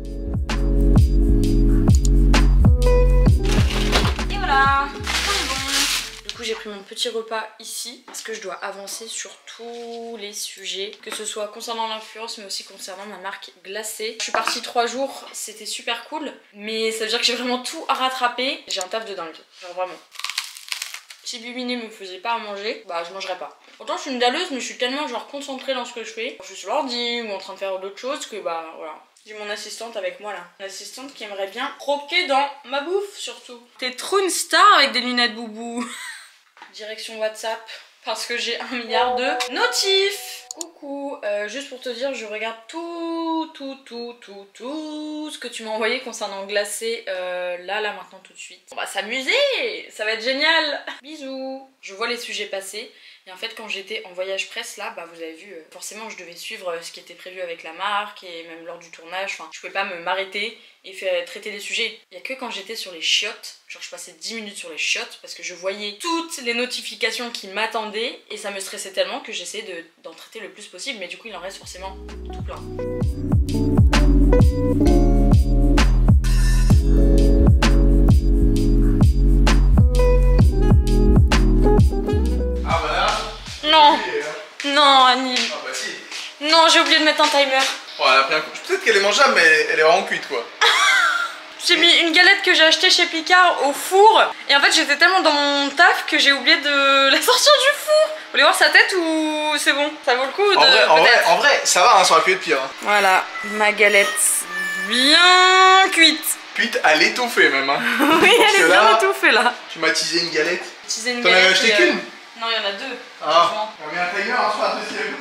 Et voilà. Du coup j'ai pris mon petit repas ici parce que je dois avancer sur tous les sujets, que ce soit concernant l'influence mais aussi concernant ma marque glacée. Je suis partie 3 jours, c'était super cool, mais ça veut dire que j'ai vraiment tout à rattraper. J'ai un taf de dingue, genre vraiment. Si Bubiné me faisait pas à manger, bah je mangerais pas. Pourtant je suis une dalleuse mais je suis tellement genre concentrée dans ce que je fais. Je suis sur l'ordi ou en train de faire d'autres choses que bah voilà. J'ai mon assistante avec moi là. Une assistante qui aimerait bien croquer dans ma bouffe surtout. T'es trop une star avec des lunettes boubou. Direction WhatsApp parce que j'ai 1 milliard de notifs. Coucou, juste pour te dire, je regarde tout ce que tu m'as envoyé concernant glacé là maintenant tout de suite. On va s'amuser, ça va être génial. Bisous. Je vois les sujets passer. Et en fait quand j'étais en voyage presse là, bah vous avez vu, forcément je devais suivre ce qui était prévu avec la marque et même lors du tournage, enfin je pouvais pas m'arrêter et faire traiter les sujets. Il y a que quand j'étais sur les chiottes, genre je passais 10 minutes sur les chiottes parce que je voyais toutes les notifications qui m'attendaient et ça me stressait tellement que j'essayais d'en traiter le plus possible, mais du coup il en reste forcément tout plein. Non, j'ai oublié de mettre un timer. Oh, elle a pris un coup. Peut-être qu'elle est mangeable, mais elle est vraiment cuite quoi. J'ai mis une galette que j'ai achetée chez Picard au four. Et en fait, j'étais tellement dans mon taf que j'ai oublié de la sortir du four. Vous voulez voir sa tête ou c'est bon? Ça vaut le coup de... En vrai, ça va, hein, ça aurait pu être pire. Hein. Voilà, ma galette bien cuite. Cuite à l'étouffée même. Hein. Oui, elle est bien étouffée là. Tu m'as teasé une galette. T'en avais acheté qu'une? Non, il y en a deux. Ah, on a mis un timer, on se fait un deuxième.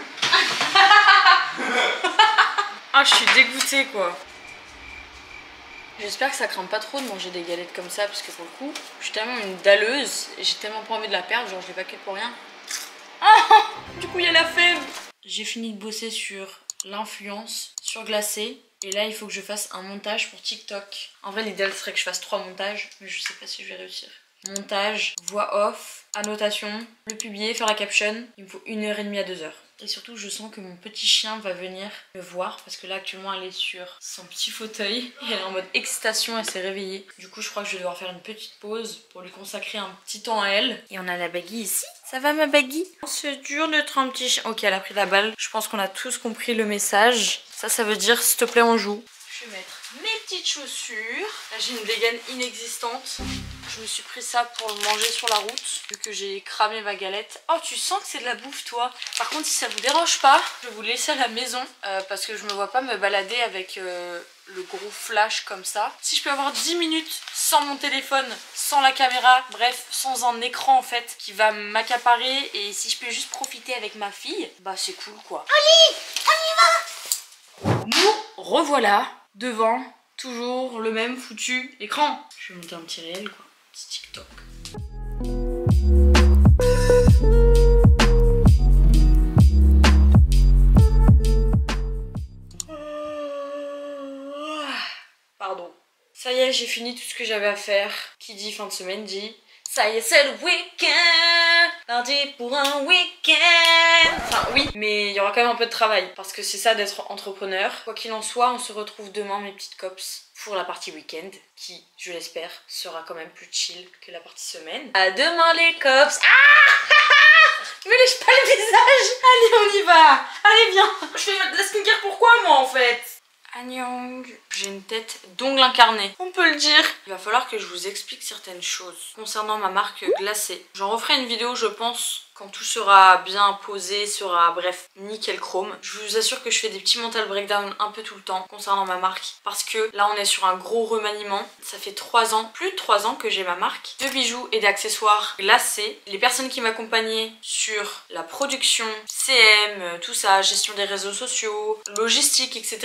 Ah, je suis dégoûtée quoi. J'espère que ça craint pas trop de manger des galettes comme ça parce que pour le coup, je suis tellement une dalleuse et j'ai tellement pas envie de la perdre, genre je l'ai pas cuite pour rien. Ah, du coup il y a la fève. J'ai fini de bosser sur l'influence, sur glacé. Et là il faut que je fasse un montage pour TikTok. En vrai l'idéal serait que je fasse 3 montages, mais je sais pas si je vais réussir. Montage, voix off, annotation, le publier, faire la caption. Il me faut 1h30 à 2h. Et surtout je sens que mon petit chien va venir me voir parce que là actuellement elle est sur son petit fauteuil et elle est en mode excitation, elle s'est réveillée. Du coup je crois que je vais devoir faire une petite pause pour lui consacrer un petit temps à elle. Et on a la Baggy ici. Ça va ma Baggy? C'est dur d'être un petit chien. Ok, elle a pris la balle. Je pense qu'on a tous compris le message. Ça veut dire s'il te plaît on joue. Je vais mettre mes petites chaussures. Là j'ai une dégaine inexistante. Je me suis pris ça pour le manger sur la route, vu que j'ai cramé ma galette. Oh, tu sens que c'est de la bouffe, toi. Par contre, si ça vous dérange pas, je vais vous laisser à la maison, parce que je me vois pas me balader avec le gros flash comme ça. Si je peux avoir 10 minutes sans mon téléphone, sans la caméra, bref, sans un écran en fait, qui va m'accaparer, et si je peux juste profiter avec ma fille, bah c'est cool quoi. Allez, on y va! Nous revoilà devant toujours le même foutu écran. Je vais monter un petit réel quoi. TikTok. Pardon. Ça y est, j'ai fini tout ce que j'avais à faire. Qui dit fin de semaine dit ça y est, c'est le week-end. Parti pour un week-end. Enfin oui, mais il y aura quand même un peu de travail parce que c'est ça d'être entrepreneur. Quoi qu'il en soit, on se retrouve demain mes petites cops pour la partie week-end qui, je l'espère, sera quand même plus chill que la partie semaine. À demain les cops. Ah, me lèche pas le visage. Allez, on y va. Allez, viens. Je fais de la skincare pourquoi moi en fait? Annyeong. J'ai une tête d'ongle incarné, on peut le dire. Il va falloir que je vous explique certaines choses concernant ma marque glacée. J'en referai une vidéo je pense quand tout sera bien posé, sera bref nickel chrome. Je vous assure que je fais des petits mental breakdown un peu tout le temps concernant ma marque parce que là on est sur un gros remaniement. Ça fait 3 ans, plus de 3 ans que j'ai ma marque de bijoux et d'accessoires glacés. Les personnes qui m'accompagnaient sur la production, CM, tout ça, gestion des réseaux sociaux, logistique, etc.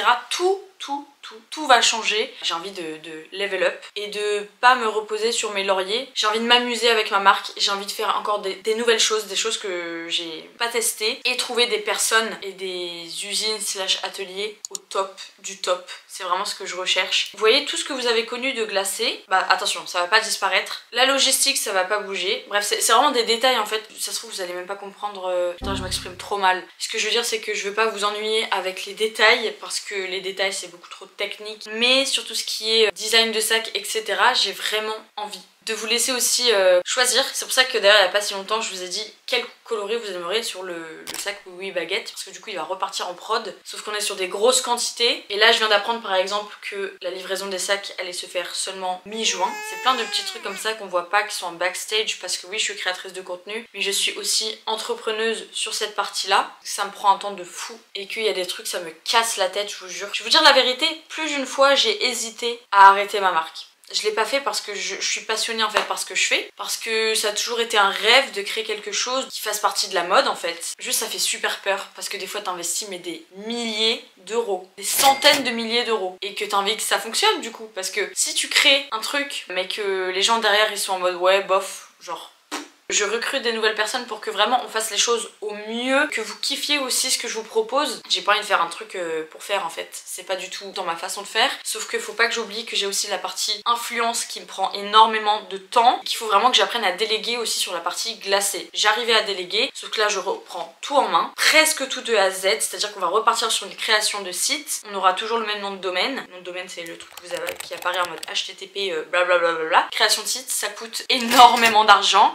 Tout va changer. J'ai envie de level up et de pas me reposer sur mes lauriers. J'ai envie de m'amuser avec ma marque. J'ai envie de faire encore des nouvelles choses, des choses que j'ai pas testées et trouver des personnes et des usines / ateliers au top du top. C'est vraiment ce que je recherche. Vous voyez tout ce que vous avez connu de glacé, bah attention, ça va pas disparaître. La logistique, ça va pas bouger. Bref, c'est vraiment des détails en fait. Ça se trouve, vous allez même pas comprendre. Putain, je m'exprime trop mal. Ce que je veux dire, c'est que je veux pas vous ennuyer avec les détails parce que les détails, c'est beaucoup trop technique. Mais sur tout ce qui est design de sac, etc., j'ai vraiment envie de vous laisser aussi choisir. C'est pour ça que d'ailleurs il n'y a pas si longtemps je vous ai dit quel coloris vous aimeriez sur le sac Oui Oui Baguette parce que du coup il va repartir en prod, sauf qu'on est sur des grosses quantités et là je viens d'apprendre par exemple que la livraison des sacs allait se faire seulement mi-juin. C'est plein de petits trucs comme ça qu'on voit pas, qui sont en backstage parce que oui je suis créatrice de contenu mais je suis aussi entrepreneuse sur cette partie là. Ça me prend un temps de fou et qu'il y a des trucs ça me casse la tête, je vous jure. Je vais vous dire la vérité, plus d'une fois j'ai hésité à arrêter ma marque. Je l'ai pas fait parce que je suis passionnée en fait par ce que je fais, parce que ça a toujours été un rêve de créer quelque chose qui fasse partie de la mode en fait. Juste ça fait super peur parce que des fois t'investis mais des milliers d'euros, des centaines de milliers d'euros et que t'as envie que ça fonctionne du coup, parce que si tu crées un truc mais que les gens derrière ils sont en mode ouais bof, genre je recrute des nouvelles personnes pour que vraiment on fasse les choses au mieux, que vous kiffiez aussi ce que je vous propose. J'ai pas envie de faire un truc pour faire en fait, c'est pas du tout dans ma façon de faire, sauf que faut pas que j'oublie que j'ai aussi la partie influence qui me prend énormément de temps, qu'il faut vraiment que j'apprenne à déléguer aussi sur la partie glacée. J'arrivais à déléguer, sauf que là je reprends tout en main, presque tout de A à Z, c'est-à-dire qu'on va repartir sur une création de site, on aura toujours le même nom de domaine. Le nom de domaine c'est le truc que vous avez, qui apparaît en mode HTTP blablabla. Création de site, ça coûte énormément d'argent, ça prend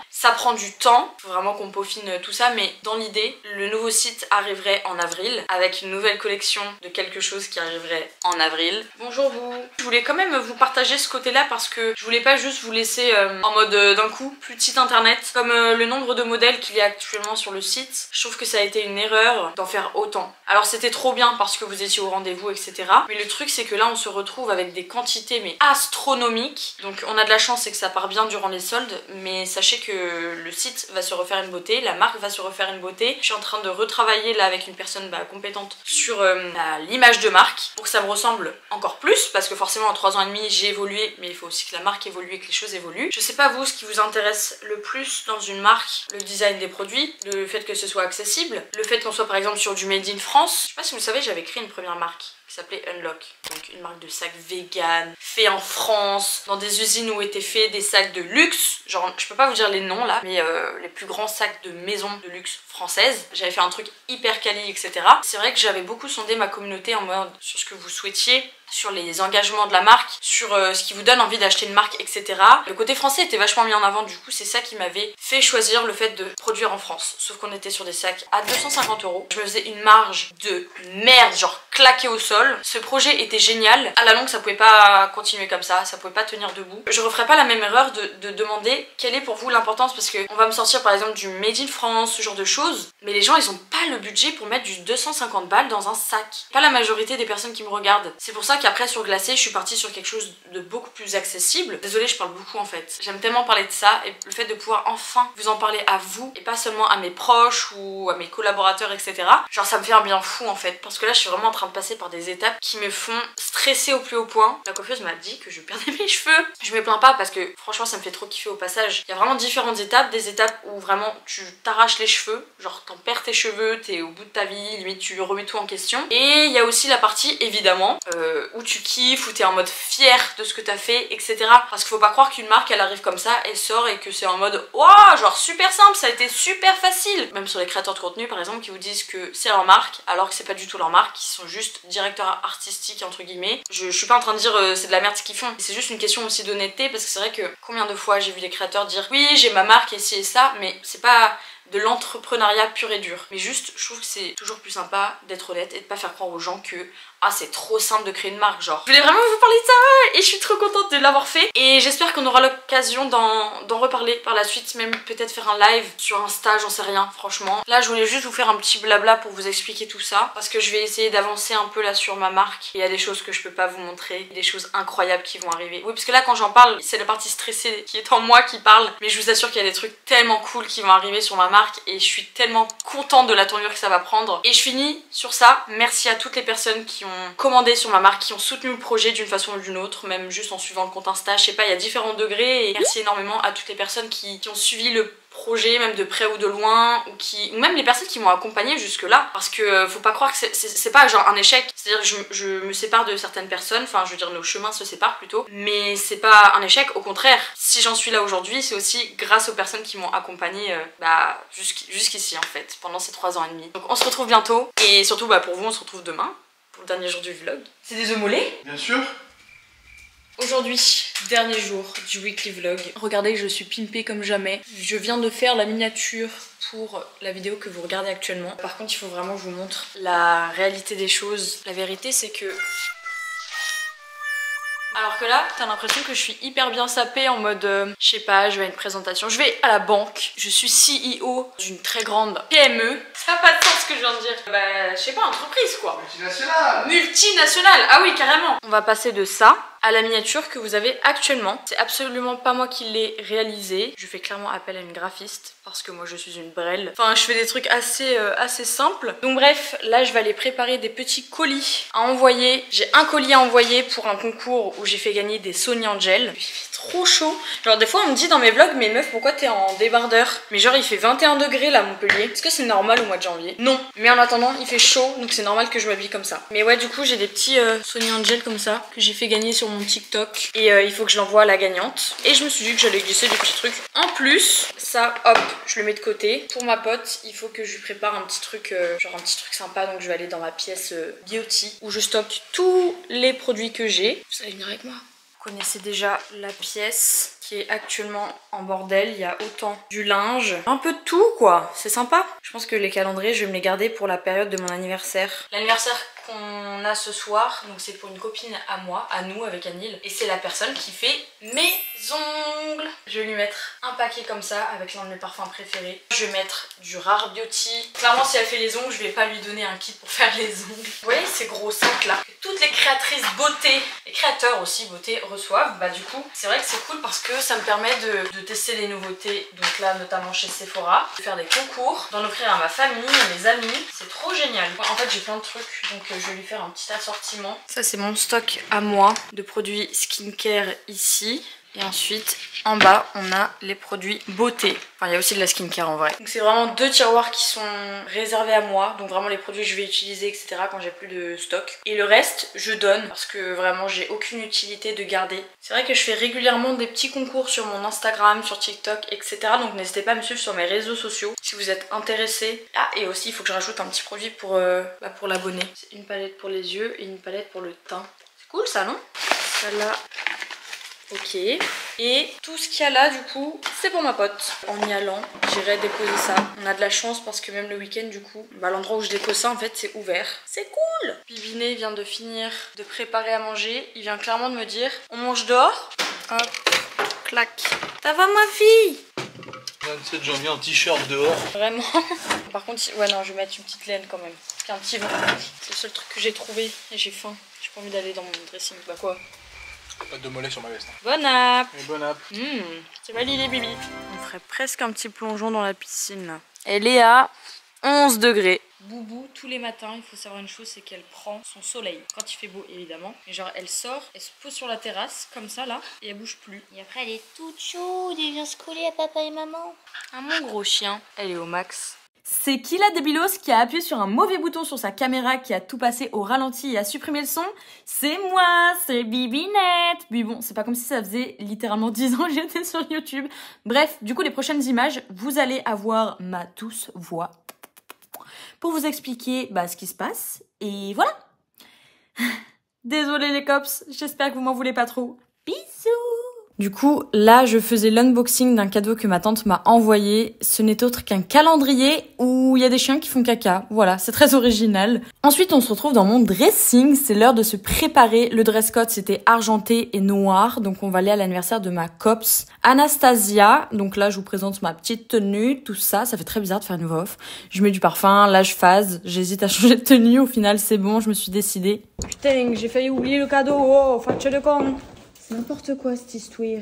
prend du temps, faut vraiment qu'on peaufine tout ça, mais dans l'idée, le nouveau site arriverait en avril avec une nouvelle collection de quelque chose qui arriverait en avril. Bonjour vous. Je voulais quand même vous partager ce côté-là parce que je voulais pas juste vous laisser en mode d'un coup plus de site internet. Comme le nombre de modèles qu'il y a actuellement sur le site, je trouve que ça a été une erreur d'en faire autant. Alors c'était trop bien parce que vous étiez au rendez-vous, etc. Mais le truc c'est que là on se retrouve avec des quantités mais astronomiques. Donc on a de la chance, c'est que ça part bien durant les soldes, mais sachez que le site va se refaire une beauté, la marque va se refaire une beauté. Je suis en train de retravailler là avec une personne compétente sur l'image de marque pour que ça me ressemble encore plus, parce que forcément en 3 ans et demi j'ai évolué, mais il faut aussi que la marque évolue et que les choses évoluent. Je sais pas vous ce qui vous intéresse le plus dans une marque, le design des produits, le fait que ce soit accessible, le fait qu'on soit par exemple sur du made in France. Je sais pas si vous le savez, j'avais créé une première marque qui s'appelait Unlock, donc une marque de sacs vegan, fait en France, dans des usines où étaient faits des sacs de luxe, genre je peux pas vous dire les noms là, mais les plus grands sacs de maison de luxe française. J'avais fait un truc hyper quali, etc. C'est vrai que j'avais beaucoup sondé ma communauté en mode sur ce que vous souhaitiez, sur les engagements de la marque, sur ce qui vous donne envie d'acheter une marque, etc. Le côté français était vachement mis en avant, du coup c'est ça qui m'avait fait choisir le fait de produire en France. Sauf qu'on était sur des sacs à 250 €. Je me faisais une marge de merde, genre claquée au sol. Ce projet était génial. À la longue ça pouvait pas continuer comme ça pouvait pas tenir debout. Je referai pas la même erreur de demander quelle est pour vous l'importance, parce que on va me sortir par exemple du Made in France, ce genre de choses, mais les gens ils ont pas le budget pour mettre du 250 balles dans un sac. Pas la majorité des personnes qui me regardent. C'est pour ça qu'après sur Glacé je suis partie sur quelque chose de beaucoup plus accessible. Désolée, je parle beaucoup en fait. J'aime tellement parler de ça, et le fait de pouvoir enfin vous en parler à vous et pas seulement à mes proches ou à mes collaborateurs, etc. Genre ça me fait un bien fou en fait, parce que là je suis vraiment en train de passer par des étapes qui me font stresser au plus haut point. La coiffeuse m'a dit que je perdais mes cheveux. Je me plains pas parce que franchement ça me fait trop kiffer au passage. Il y a vraiment différentes étapes, des étapes où vraiment tu t'arraches les cheveux, genre t'en perds tes cheveux, t'es au bout de ta vie, limite tu remets tout en question. Et il y a aussi la partie évidemment où tu kiffes, où t'es en mode fier de ce que t'as fait, etc. Parce qu'il faut pas croire qu'une marque elle arrive comme ça, elle sort et que c'est en mode waouh, genre super simple, ça a été super facile. Même sur les créateurs de contenu par exemple qui vous disent que c'est leur marque alors que c'est pas du tout leur marque, qui sont juste directeurs artistiques entre guillemets. Je suis pas en train de dire c'est de la merde ce qu'ils font, c'est juste une question aussi d'honnêteté, parce que c'est vrai que combien de fois j'ai vu des créateurs dire oui j'ai ma marque et ci et ça, mais c'est pas de l'entrepreneuriat pur et dur. Mais juste, je trouve que c'est toujours plus sympa d'être honnête et de pas faire croire aux gens que ah c'est trop simple de créer une marque, genre. Je voulais vraiment vous parler de ça et je suis trop contente de l'avoir fait. Et j'espère qu'on aura l'occasion d'en reparler par la suite, même peut-être faire un live sur Insta, j'en sais rien, franchement. Là, je voulais juste vous faire un petit blabla pour vous expliquer tout ça, parce que je vais essayer d'avancer un peu là sur ma marque. Il y a des choses que je peux pas vous montrer, des choses incroyables qui vont arriver. Oui, parce que là, quand j'en parle, c'est la partie stressée qui est en moi qui parle, mais je vous assure qu'il y a des trucs tellement cool qui vont arriver sur ma marque et je suis tellement contente de la tournure que ça va prendre. Et je finis sur ça. Merci à toutes les personnes qui ont commandé sur ma marque, qui ont soutenu le projet d'une façon ou d'une autre, même juste en suivant le compte Insta, je sais pas, il y a différents degrés. Et merci énormément à toutes les personnes qui ont suivi le projet, même de près ou de loin, ou même les personnes qui m'ont accompagnée jusque là, parce que faut pas croire que c'est pas genre un échec, c'est-à-dire que je me sépare de certaines personnes, enfin je veux dire nos chemins se séparent plutôt, mais c'est pas un échec, au contraire, si j'en suis là aujourd'hui c'est aussi grâce aux personnes qui m'ont accompagnée jusqu'ici en fait, pendant ces 3 ans et demi. Donc on se retrouve bientôt, et surtout pour vous on se retrouve demain pour le dernier jour du vlog. C'est des œufs mollets ? Bien sûr. Aujourd'hui, dernier jour du weekly vlog. Regardez, je suis pimpée comme jamais. Je viens de faire la miniature pour la vidéo que vous regardez actuellement. Par contre, il faut vraiment que je vous montre la réalité des choses. La vérité, c'est que... Alors que là, t'as l'impression que je suis hyper bien sapée en mode, je sais pas, je vais à une présentation, je vais à la banque, je suis CEO d'une très grande PME. Ça n'a pas de sens ce que je viens de dire. Je sais pas, entreprise quoi. Multinationale. Multinationale, ah oui, carrément. On va passer de ça à la miniature que vous avez actuellement. C'est absolument pas moi qui l'ai réalisée. Je fais clairement appel à une graphiste parce que moi je suis une brêle. Enfin, je fais des trucs assez simples. Donc bref, là je vais aller préparer des petits colis à envoyer. J'ai un colis à envoyer pour un concours où j'ai fait gagner des Sony Angel. Il fait trop chaud. Genre des fois on me dit dans mes vlogs, mais meuf pourquoi t'es en débardeur? Mais genre il fait 21 degrés là à Montpellier. Est-ce que c'est normal au mois de janvier? Non. Mais en attendant il fait chaud, donc c'est normal que je m'habille comme ça. Mais ouais, du coup j'ai des petits Sony Angel comme ça que j'ai fait gagner sur mon TikTok. Et il faut que je l'envoie à la gagnante. Et je me suis dit que j'allais glisser des petits trucs. En plus, ça hop, je le mets de côté. Pour ma pote, il faut que je lui prépare un petit truc, genre un petit truc sympa. Donc je vais aller dans ma pièce beauty où je stocke tous les produits que j'ai. Vous allez venir avec moi? Vous connaissez déjà la pièce qui est actuellement en bordel. Il y a autant du linge, un peu de tout quoi, c'est sympa. Je pense que les calendriers je vais me les garder pour la période de mon anniversaire. L'anniversaire qu'on a ce soir, donc c'est pour une copine à moi, à nous avec Anil, et c'est la personne qui fait mes ongles. Je vais lui mettre un paquet comme ça avec l'un de mes parfums préférés. Je vais mettre du Rare Beauty. Clairement si elle fait les ongles je vais pas lui donner un kit pour faire les ongles. Vous voyez ces gros sacs là que toutes les créatrices beauté, les créateurs aussi beauté reçoivent. Bah du coup c'est vrai que c'est cool parce que ça me permet de tester les nouveautés, donc là notamment chez Sephora, de faire des concours, d'en offrir à ma famille, à mes amis. C'est trop génial. En fait j'ai plein de trucs, donc je vais lui faire un petit assortiment. Ça c'est mon stock à moi de produits skincare ici. Et ensuite, en bas, on a les produits beauté. Enfin, il y a aussi de la skincare en vrai. Donc c'est vraiment 2 tiroirs qui sont réservés à moi. Donc vraiment les produits que je vais utiliser, etc. quand j'ai plus de stock. Et le reste, je donne parce que vraiment, j'ai aucune utilité de garder. C'est vrai que je fais régulièrement des petits concours sur mon Instagram, sur TikTok, etc. Donc n'hésitez pas à me suivre sur mes réseaux sociaux si vous êtes intéressés. Ah, et aussi, il faut que je rajoute un petit produit pour l'abonné. C'est une palette pour les yeux et une palette pour le teint. C'est cool ça, non? Celle-là. Ok, et tout ce qu'il y a là du coup c'est pour ma pote. En y allant j'irai déposer ça. On a de la chance parce que même le week-end du coup l'endroit où je dépose ça en fait c'est ouvert. C'est cool. Bibiné vient de finir de préparer à manger. Il vient clairement de me dire on mange dehors. Hop, clac. Ça va ma fille? 27 janvier en t-shirt dehors. Vraiment. Par contre ouais non je vais mettre une petite laine quand même. Puis un petit vent. C'est le seul truc que j'ai trouvé et j'ai faim. J'ai pas envie d'aller dans mon dressing. Bah quoi? Pas de mollet sur ma veste. Bon app. Et bon app. C'est validé les bibis. On ferait presque un petit plongeon dans la piscine là. Elle est à 11 degrés. Boubou, tous les matins, il faut savoir une chose, c'est qu'elle prend son soleil. Quand il fait beau, évidemment. Mais genre, elle sort, elle se pose sur la terrasse, comme ça là, et elle bouge plus. Et après, elle est toute chaude, elle vient se coller à papa et maman. Ah, mon gros chien. Elle est au max. C'est qui la débilos qui a appuyé sur un mauvais bouton sur sa caméra, qui a tout passé au ralenti et a supprimé le son? C'est moi, c'est Bibinette. Mais bon, c'est pas comme si ça faisait littéralement 10 ans que j'étais sur YouTube. Bref, du coup, les prochaines images, vous allez avoir ma douce voix pour vous expliquer ce qui se passe. Et voilà. Désolée les cops, j'espère que vous m'en voulez pas trop. Bisous. Du coup, là, je faisais l'unboxing d'un cadeau que ma tante m'a envoyé. Ce n'est autre qu'un calendrier où il y a des chiens qui font caca. Voilà, c'est très original. Ensuite, on se retrouve dans mon dressing. C'est l'heure de se préparer. Le dress code, c'était argenté et noir. Donc, on va aller à l'anniversaire de ma copse, Anastasia. Donc là, je vous présente ma petite tenue, tout ça. Ça fait très bizarre de faire une voix off. Je mets du parfum, là, je phase. J'hésite à changer de tenue. Au final, c'est bon, je me suis décidée. Putain, j'ai failli oublier le cadeau. Oh, facture de con. C'est n'importe quoi cette histoire.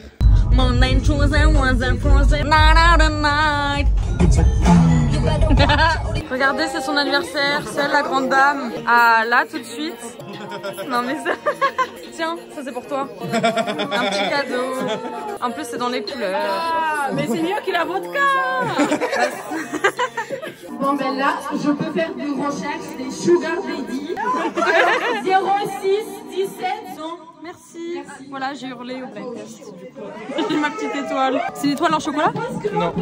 Regardez, c'est son anniversaire, c'est la grande dame. Ah là tout de suite. Non mais ça. Tiens, ça c'est pour toi. Un petit cadeau. En plus c'est dans les couleurs. Ah, mais c'est mieux que la vodka. Bon ben là, je peux faire des recherches des Sugar Lady. 06 17 100. Merci. Voilà, j'ai hurlé au blind test du coup. J'ai ma petite étoile. C'est l'étoile en chocolat? Non.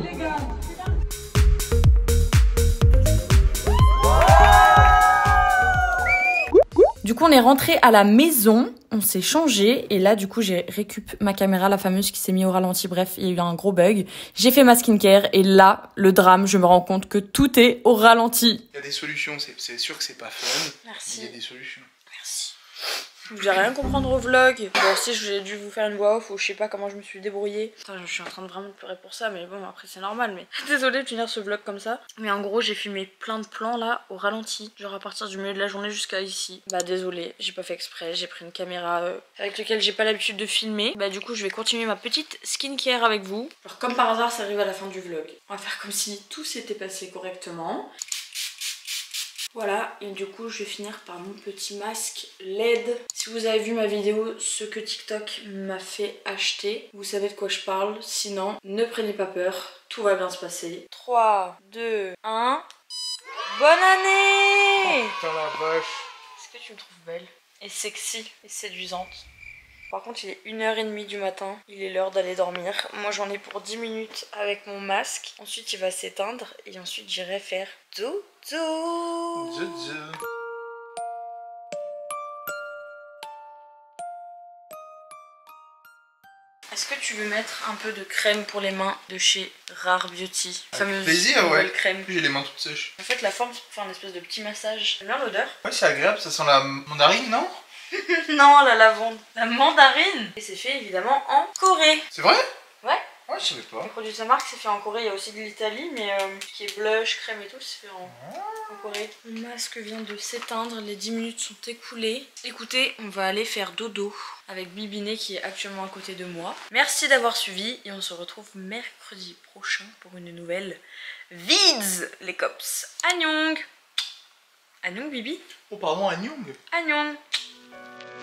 Du coup on est rentré à la maison, on s'est changé et là du coup j'ai récup ma caméra, la fameuse qui s'est mise au ralenti, bref il y a eu un gros bug. J'ai fait ma skincare et là le drame, je me rends compte que tout est au ralenti. Il y a des solutions, c'est sûr que c'est pas fun. Merci. Il y a des solutions. Merci. Vous allez rien comprendre au vlog. Bon si j'ai dû vous faire une voix off ou je sais pas comment je me suis débrouillée. Attends, je suis en train de vraiment pleurer pour ça mais bon après c'est normal mais désolée de finir ce vlog comme ça. Mais en gros j'ai filmé plein de plans là au ralenti. Genre à partir du milieu de la journée jusqu'à ici. Bah désolée, j'ai pas fait exprès. J'ai pris une caméra avec laquelle j'ai pas l'habitude de filmer. Bah du coup je vais continuer ma petite skincare avec vous. Alors comme par hasard ça arrive à la fin du vlog. On va faire comme si tout s'était passé correctement. Voilà, et du coup je vais finir par mon petit masque LED. Si vous avez vu ma vidéo, ce que TikTok m'a fait acheter, vous savez de quoi je parle. Sinon, ne prenez pas peur, tout va bien se passer. 3, 2, 1... Bonne année! Oh, putain la vache. Est-ce que tu me trouves belle? Et sexy, et séduisante. Par contre il est 1h30 du matin, il est l'heure d'aller dormir. Moi j'en ai pour 10 minutes avec mon masque. Ensuite il va s'éteindre et ensuite j'irai faire dodo. Dodo. tu veux mettre un peu de crème pour les mains de chez Rare Beauty? Avec plaisir, ouais. Crème. J'ai les mains toutes sèches. En fait, la forme, c'est pour faire une espèce de petit massage. J'aime bien l'odeur. Ouais, c'est agréable, ça sent la mandarine, non? Non, la lavande. La mandarine. Et c'est fait évidemment en Corée. C'est vrai? Ouais. Ouais, je savais pas. Le produit de sa marque, c'est fait en Corée. Il y a aussi de l'Italie, mais tout ce qui est blush, crème et tout, c'est fait en Corée. Le masque vient de s'éteindre, les 10 minutes sont écoulées. Écoutez, on va aller faire dodo avec Bibiné qui est actuellement à côté de moi. Merci d'avoir suivi et on se retrouve mercredi prochain pour une nouvelle Vids, les cops. Annyeong. Annyeong, Bibi. Oh, pardon, Annyeong. Annyeong.